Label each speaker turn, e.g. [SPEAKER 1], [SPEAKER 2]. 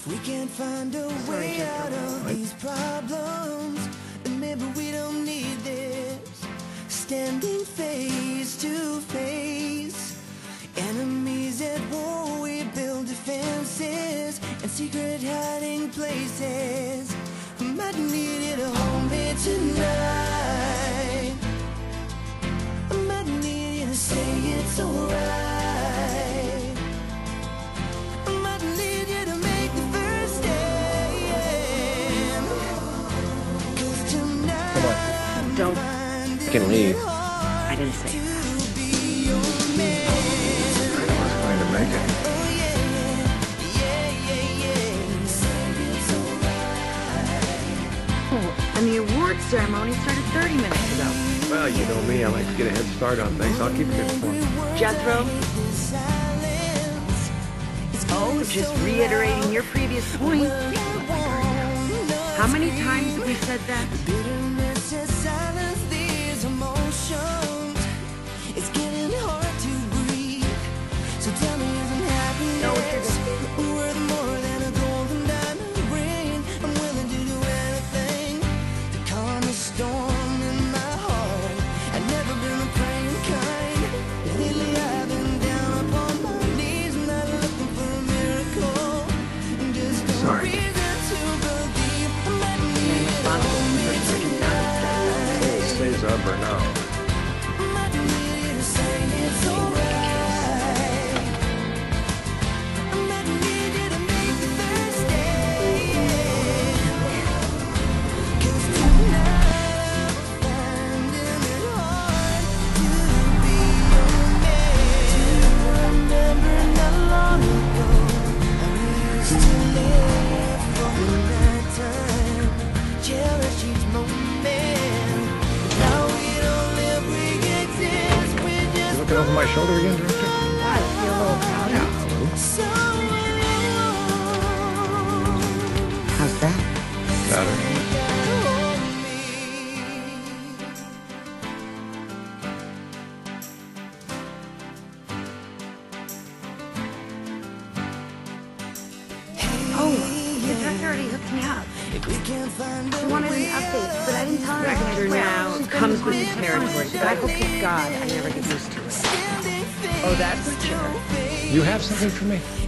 [SPEAKER 1] If we can't find a way out of these problems, then maybe we don't need this. Standing face to face, enemies at war, we build defenses and secret hiding places. Might need you to hold me tonight. I might need you to say it's alright. I might need you to make the first stand. 'Cause tonight
[SPEAKER 2] Don't.
[SPEAKER 3] You can leave.
[SPEAKER 2] I didn't say that.
[SPEAKER 3] I was going to make it.
[SPEAKER 2] Oh, and the award ceremony started 30 minutes ago.
[SPEAKER 3] Well, you know me. I like to get a head start on things. I'll keep you informed.
[SPEAKER 2] Jethro? Oh, just reiterating your previous point. How many times have we said that?
[SPEAKER 1] It's getting hard to breathe. So tell me, isn't happiness worth more than a golden diamond ring? I'm willing to do anything to calm the storm in my heart. I've never been the praying kind. Lately I've been down upon my knees, not looking for a miracle. Just a reason to believe I might need it all me tonight.
[SPEAKER 3] It stays up or no. Looking over my shoulder again, Director?
[SPEAKER 2] I feel a little proud.
[SPEAKER 3] Yeah.
[SPEAKER 2] How's that?
[SPEAKER 3] Better.
[SPEAKER 2] Oh, the director already hooked me up. She wanted an update, but I didn't tell her. Director now comes with the territory. God help his God, I never get used to it. Oh, that's a jerk.
[SPEAKER 3] You have something for me?